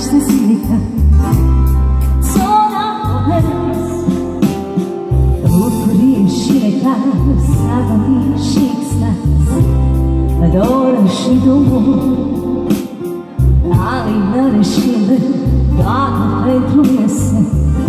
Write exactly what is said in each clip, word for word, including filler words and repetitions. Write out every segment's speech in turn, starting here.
Cecilia, sola povest, upriši reka, zagoniš snas, adoraš i dumu, ali ne rešile da ga pretruje se.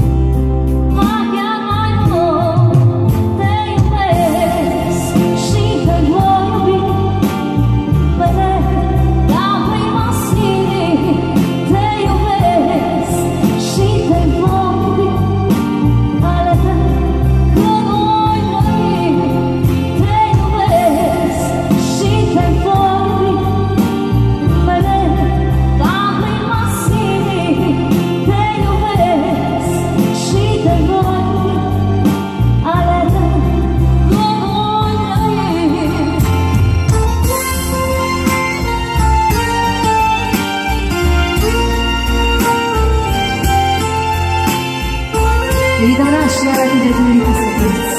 I današnja radi Republika Srpska.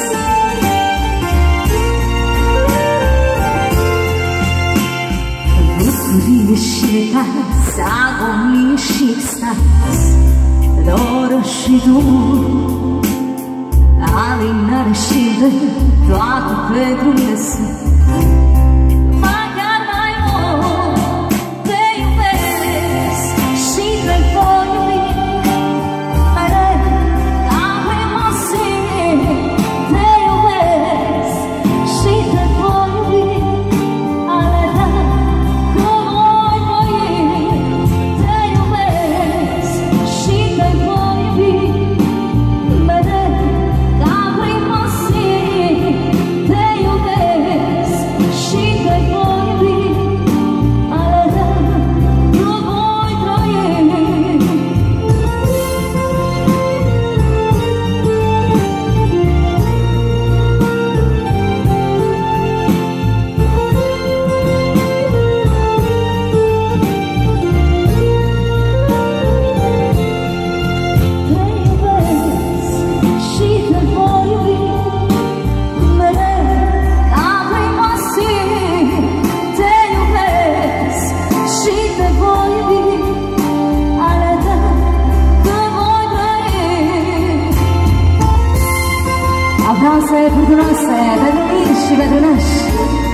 Utvoriš reka, zagoniš stas, adoraš i dumu, ali ne rešile da ga pretruje se. Aplausos aí por nós, é, vai no lixo, vai no lixo.